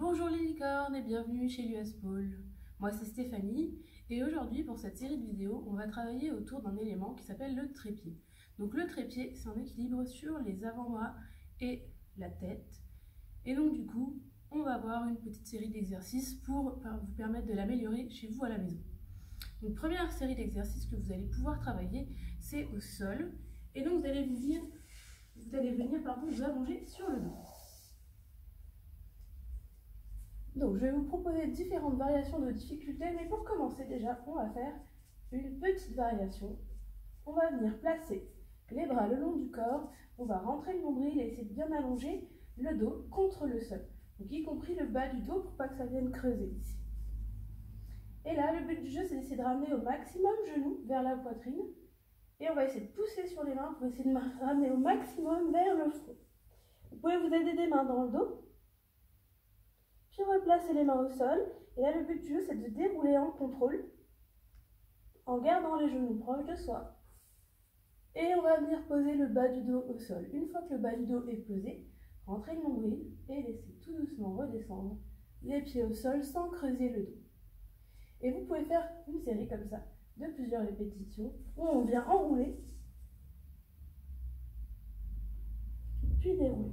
Bonjour les licornes et bienvenue chez l'US Pôle. Moi c'est Stéphanie et aujourd'hui pour cette série de vidéos on va travailler autour d'un élément qui s'appelle le trépied. Donc le trépied c'est un équilibre sur les avant-bras et la tête et donc du coup on va avoir une petite série d'exercices pour vous permettre de l'améliorer chez vous à la maison. Donc première série d'exercices que vous allez pouvoir travailler c'est au sol et donc vous allez venir vous allonger sur le dos. Donc, je vais vous proposer différentes variations de difficulté, mais pour commencer déjà, on va faire une petite variation. On va venir placer les bras le long du corps, on va rentrer le nombril et essayer de bien allonger le dos contre le sol. Donc, y compris le bas du dos pour pas que ça vienne creuser ici. Et là, le but du jeu, c'est d'essayer de ramener au maximum genoux vers la poitrine. Et on va essayer de pousser sur les mains pour essayer de ramener au maximum vers le front. Vous pouvez vous aider des mains dans le dos. Puis replacer les mains au sol. Et là, le but du jeu, c'est de dérouler en contrôle, en gardant les genoux proches de soi. Et on va venir poser le bas du dos au sol. Une fois que le bas du dos est posé, rentrez le nombril et laissez tout doucement redescendre les pieds au sol sans creuser le dos. Et vous pouvez faire une série comme ça, de plusieurs répétitions, où on vient enrouler, puis dérouler.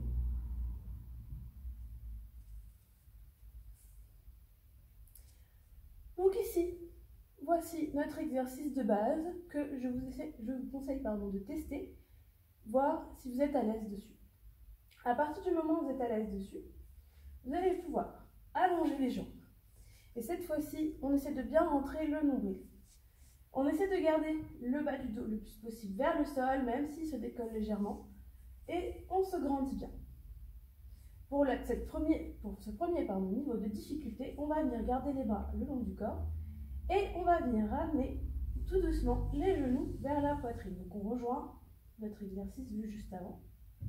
Donc ici, voici notre exercice de base que je vous conseille de tester, voir si vous êtes à l'aise dessus. À partir du moment où vous êtes à l'aise dessus, vous allez pouvoir allonger les jambes. Et cette fois-ci, on essaie de bien rentrer le nombril. On essaie de garder le bas du dos le plus possible vers le sol, même s'il se décolle légèrement. Et on se grandit bien. Pour ce premier niveau de difficulté, on va venir garder les bras le long du corps et on va venir ramener tout doucement les genoux vers la poitrine. Donc on rejoint notre exercice vu juste avant.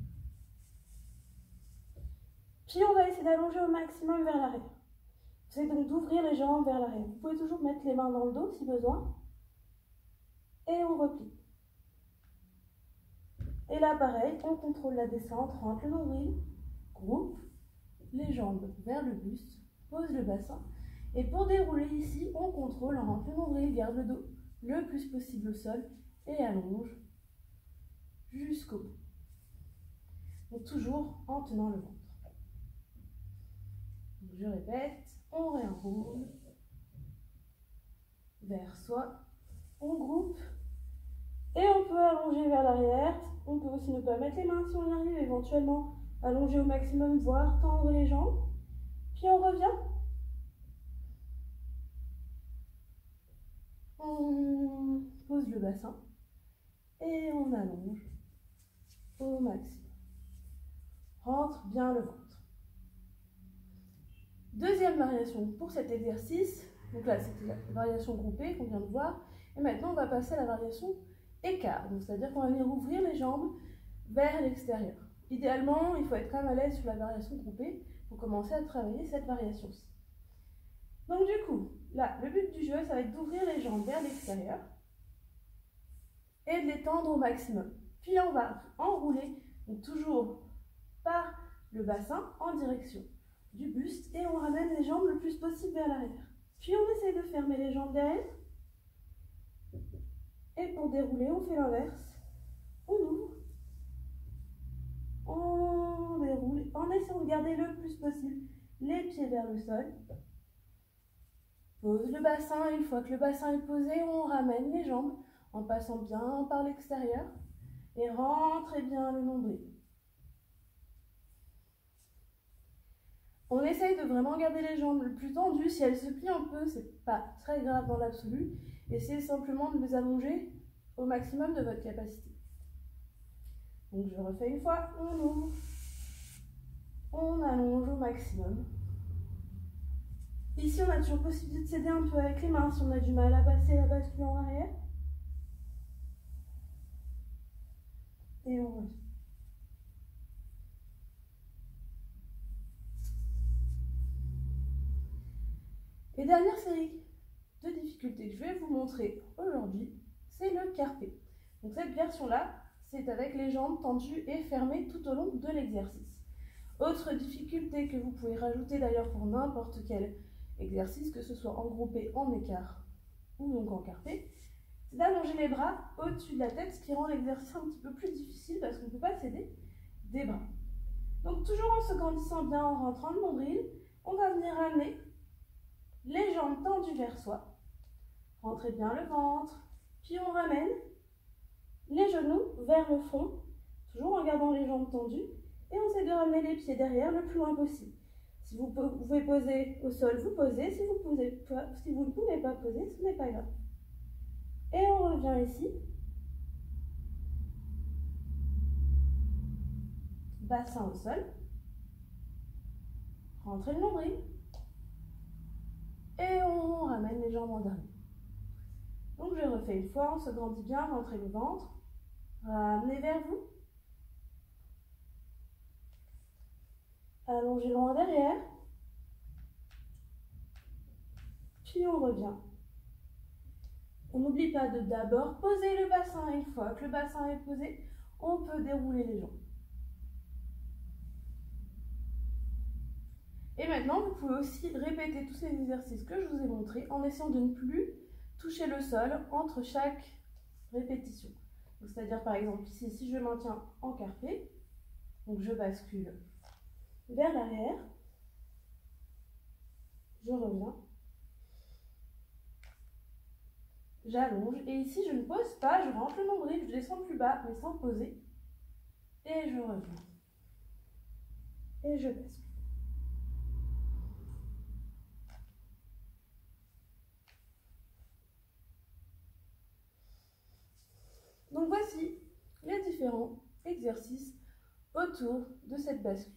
Puis on va essayer d'allonger au maximum vers l'arrière. Essayez donc d'ouvrir les jambes vers l'arrière. Vous pouvez toujours mettre les mains dans le dos si besoin. Et on replie. Et là pareil, on contrôle la descente, rentre le nombril, groupe les jambes vers le buste, pose le bassin. Et pour dérouler ici, on contrôle, on rentre le nombril, garde le dos le plus possible au sol et allonge jusqu'au bout. Donc toujours en tenant le ventre. Donc je répète, on réenroule vers soi, on groupe et on peut allonger vers l'arrière. On peut aussi ne pas mettre les mains si on y arrive, éventuellement allonger au maximum, voire tendre les jambes. Puis on revient. On pose le bassin et on allonge au maximum. Rentre bien le ventre. Deuxième variation pour cet exercice. Donc là, c'était la variation groupée qu'on vient de voir. Et maintenant, on va passer à la variation écart. C'est-à-dire qu'on va venir ouvrir les jambes vers l'extérieur. Idéalement, il faut être quand même à l'aise sur la variation groupée pour commencer à travailler cette variation-ci. Donc du coup, là, le but du jeu, ça va être d'ouvrir les jambes vers l'extérieur et de les tendre au maximum. Puis on va enrouler, donc toujours par le bassin en direction du buste et on ramène les jambes le plus possible vers l'arrière. Puis on essaie de fermer les jambes derrière. Et pour dérouler, on fait l'inverse. On ouvre. On déroule en essayant de garder le plus possible les pieds vers le sol. Pose le bassin. Une fois que le bassin est posé, on ramène les jambes en passant bien par l'extérieur. Et rentrez bien le nombril. On essaye de vraiment garder les jambes le plus tendues. Si elles se plient un peu, c'est pas très grave dans l'absolu. Essayez simplement de les allonger au maximum de votre capacité. Donc je refais une fois, on ouvre, on allonge au maximum. Ici, on a toujours possibilité de s'aider un peu avec les mains si on a du mal à passer la bascule en arrière. Et on revient. Et dernière série de difficultés que je vais vous montrer aujourd'hui, c'est le carpé. Donc cette version-là, c'est avec les jambes tendues et fermées tout au long de l'exercice. Autre difficulté que vous pouvez rajouter d'ailleurs pour n'importe quel exercice, que ce soit en groupé, en écart ou donc en carpé, c'est d'allonger les bras au-dessus de la tête, ce qui rend l'exercice un petit peu plus difficile parce qu'on ne peut pas s'aider des bras. Donc toujours en se grandissant bien, en rentrant le nombril, on va venir amener les jambes tendues vers soi. Rentrez bien le ventre, puis on ramène les genoux vers le fond, toujours en gardant les jambes tendues, et on essaie de ramener les pieds derrière le plus loin possible. Si vous pouvez poser au sol, vous posez. Si vous ne pouvez pas poser, ce n'est pas grave. Et on revient ici. Bassin au sol. Rentrez le nombril. Et on ramène les jambes en dernier. Donc je refais une fois, on se grandit bien, rentrez le ventre. Ramenez vers vous. Allongez loin derrière. Puis on revient. On n'oublie pas de d'abord poser le bassin. Une fois que le bassin est posé, on peut dérouler les jambes. Et maintenant, vous pouvez aussi répéter tous ces exercices que je vous ai montrés en essayant de ne plus toucher le sol entre chaque répétition. C'est-à-dire par exemple ici, si je maintiens en carpé, donc je bascule vers l'arrière, je reviens, j'allonge, et ici je ne pose pas, je rentre le nombril, je descends plus bas, mais sans poser, et je reviens, et je bascule. Donc voici les différents exercices autour de cette bascule.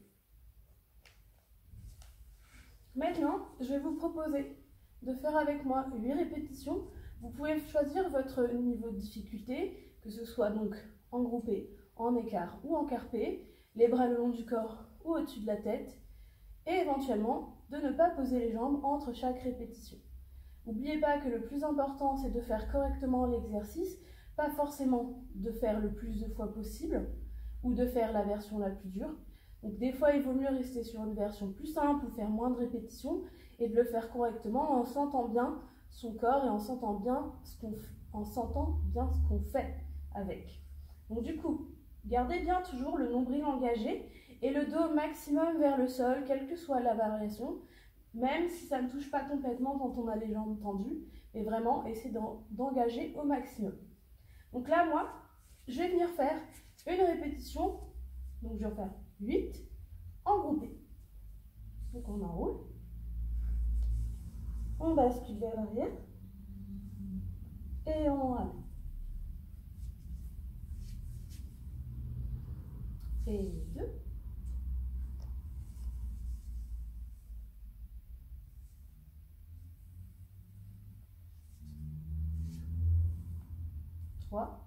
Maintenant, je vais vous proposer de faire avec moi 8 répétitions. Vous pouvez choisir votre niveau de difficulté, que ce soit donc en groupé, en écart ou en carpé, les bras le long du corps ou au-dessus de la tête, et éventuellement de ne pas poser les jambes entre chaque répétition. N'oubliez pas que le plus important, c'est de faire correctement l'exercice, pas forcément de faire le plus de fois possible ou de faire la version la plus dure. Donc des fois, il vaut mieux rester sur une version plus simple ou faire moins de répétitions et de le faire correctement en sentant bien son corps et en sentant bien ce qu'on fait avec. Donc du coup, gardez bien toujours le nombril engagé et le dos maximum vers le sol, quelle que soit la variation, même si ça ne touche pas complètement quand on a les jambes tendues, et vraiment essayer d'engager au maximum. Donc là, moi, je vais venir faire une répétition, donc je vais en faire 8 en groupé. Donc on enroule, on bascule vers l'arrière et on ramène. Et 2. 3.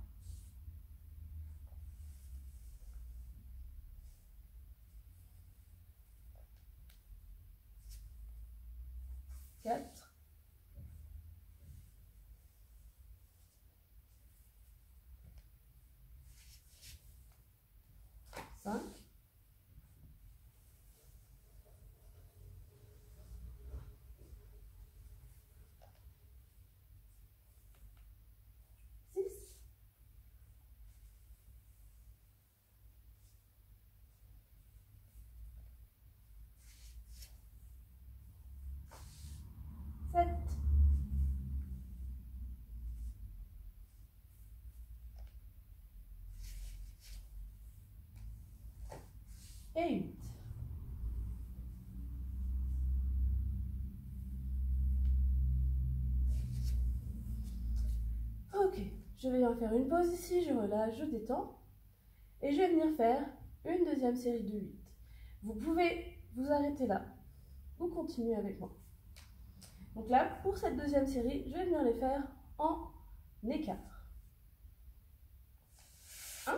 4. 5. 6. Et 8. Ok, je vais en faire une pause ici, je relâche, je détends. Et je vais venir faire une deuxième série de 8. Vous pouvez vous arrêter là ou continuer avec moi. Donc là, pour cette deuxième série, je vais venir les faire en écart. 1.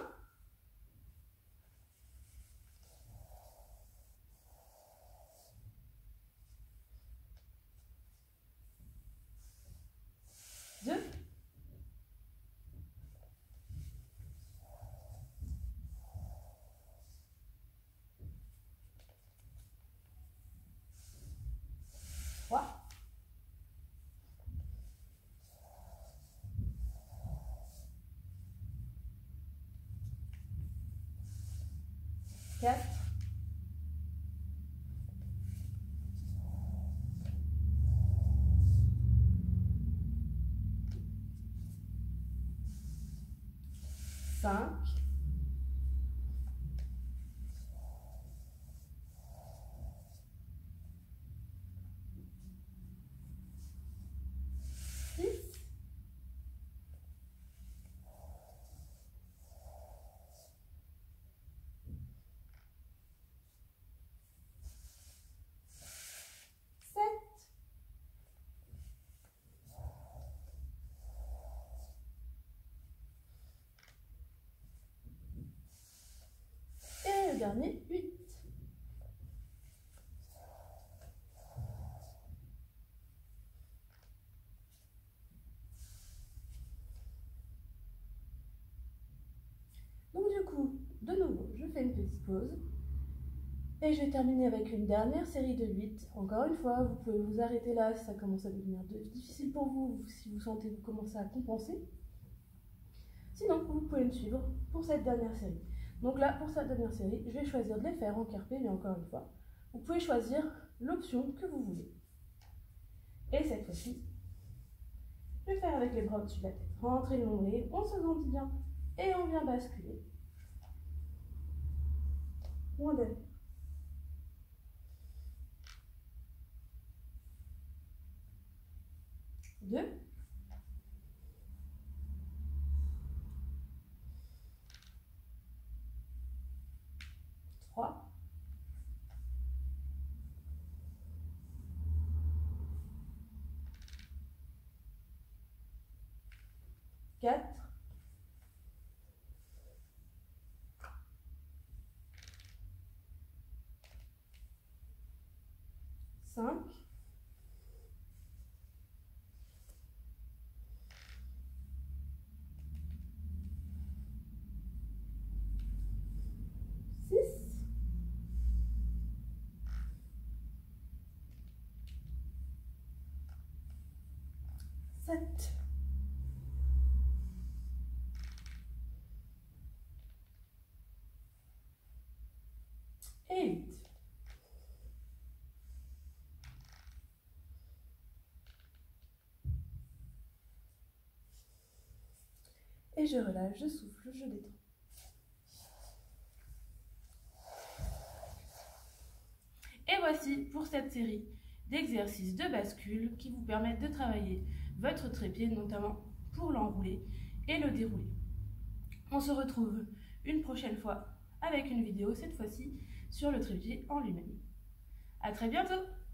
2. 3. 4, 5, 6, 7, et le dernier, 8. Donc du coup, de nouveau, je fais une petite pause. Et je vais terminer avec une dernière série de 8. Encore une fois, vous pouvez vous arrêter là si ça commence à devenir difficile pour vous, si vous sentez que vous commencez à compenser. Sinon, vous pouvez me suivre pour cette dernière série. Donc là, pour cette dernière série, je vais choisir de les faire en carpé, mais encore une fois, vous pouvez choisir l'option que vous voulez. Et cette fois-ci, je vais faire avec les bras au-dessus de la tête. Rentrez le nombril, on se grandit bien et on vient basculer. Moins d'air. 2, 3, 4, 5, 6, 7, et 8. Et je relâche, je souffle, je détends. Et voici pour cette série d'exercices de bascule qui vous permettent de travailler votre trépied, notamment pour l'enrouler et le dérouler. On se retrouve une prochaine fois avec une vidéo, cette fois-ci sur le trépied en lui-même. À très bientôt!